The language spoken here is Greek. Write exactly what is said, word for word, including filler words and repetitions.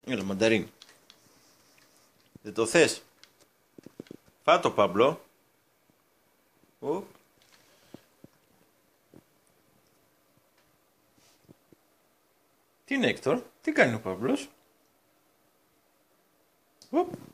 Έλα, μανταρίνι. Δεν το θες? Φάτο, Παύλο. Ω. Τι είναι, Έκτορ? Τι κάνει ο Παύλος? Οπ.